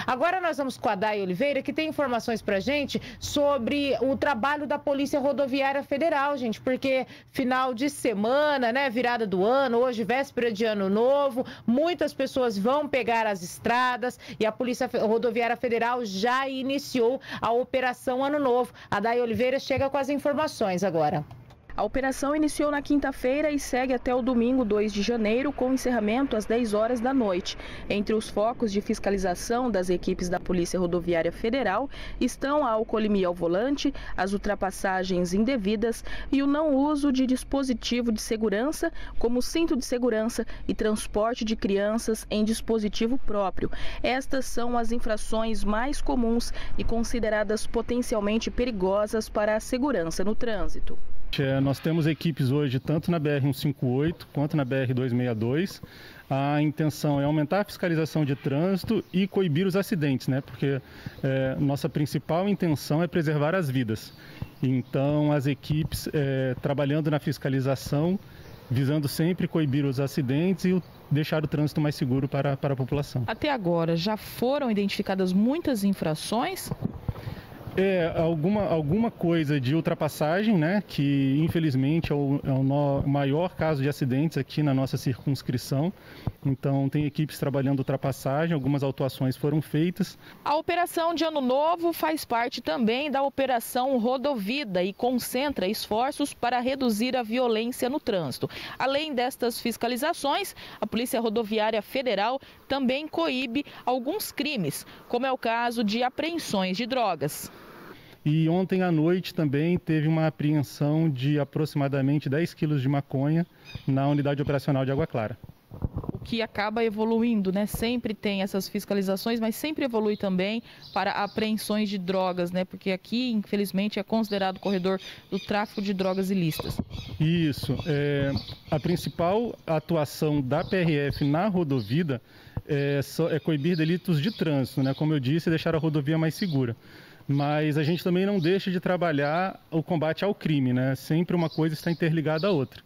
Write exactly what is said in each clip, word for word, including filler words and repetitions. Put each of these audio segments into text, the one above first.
Agora nós vamos com a Day Oliveira, que tem informações pra gente sobre o trabalho da Polícia Rodoviária Federal, gente, porque final de semana, né, virada do ano, hoje véspera de ano novo, muitas pessoas vão pegar as estradas e a Polícia Rodoviária Federal já iniciou a Operação Ano Novo. A Day Oliveira chega com as informações agora. A operação iniciou na quinta-feira e segue até o domingo, dois de janeiro, com encerramento às dez horas da noite. Entre os focos de fiscalização das equipes da Polícia Rodoviária Federal estão a alcoolemia ao volante, as ultrapassagens indevidas e o não uso de dispositivo de segurança, como cinto de segurança e transporte de crianças em dispositivo próprio. Estas são as infrações mais comuns e consideradas potencialmente perigosas para a segurança no trânsito. É, nós temos equipes hoje tanto na B R cento e cinquenta e oito quanto na B R duzentos e sessenta e dois. A intenção é aumentar a fiscalização de trânsito e coibir os acidentes, né? Porque é, nossa principal intenção é preservar as vidas. Então as equipes é, trabalhando na fiscalização, visando sempre coibir os acidentes e o, deixar o trânsito mais seguro para, para a população. Até agora já foram identificadas muitas infrações? É, alguma, alguma coisa de ultrapassagem, né, que infelizmente é o, é o no, maior caso de acidentes aqui na nossa circunscrição. Então tem equipes trabalhando ultrapassagem, algumas autuações foram feitas. A operação de Ano Novo faz parte também da Operação Rodovida e concentra esforços para reduzir a violência no trânsito. Além destas fiscalizações, a Polícia Rodoviária Federal também coíbe alguns crimes, como é o caso de apreensões de drogas. E ontem à noite também teve uma apreensão de aproximadamente dez quilos de maconha na unidade operacional de Água Clara. O que acaba evoluindo, né? Sempre tem essas fiscalizações, mas sempre evolui também para apreensões de drogas, né? Porque aqui, infelizmente, é considerado corredor do tráfico de drogas ilícitas. Isso. É, a principal atuação da P R F na rodovia é, é coibir delitos de trânsito, né? Como eu disse, deixar a rodovia mais segura. Mas a gente também não deixa de trabalhar o combate ao crime, né? Sempre uma coisa está interligada à outra.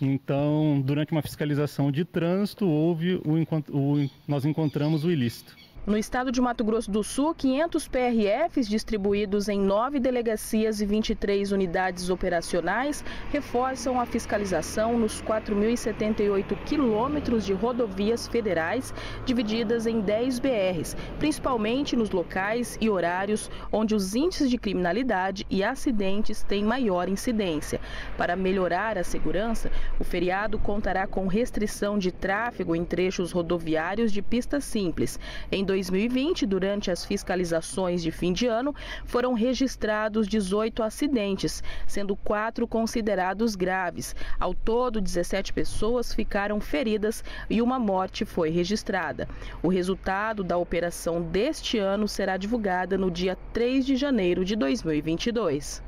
Então, durante uma fiscalização de trânsito, houve o, o, nós encontramos o ilícito. No estado de Mato Grosso do Sul, quinhentos P R Fs distribuídos em nove delegacias e vinte e três unidades operacionais reforçam a fiscalização nos quatro mil e setenta e oito quilômetros de rodovias federais, divididas em dez B Rs, principalmente nos locais e horários onde os índices de criminalidade e acidentes têm maior incidência. Para melhorar a segurança, o feriado contará com restrição de tráfego em trechos rodoviários de pista simples. Em dois mil e vinte, durante as fiscalizações de fim de ano, foram registrados dezoito acidentes, sendo quatro considerados graves. Ao todo, dezessete pessoas ficaram feridas e uma morte foi registrada. O resultado da operação deste ano será divulgada no dia três de janeiro de dois mil e vinte e dois.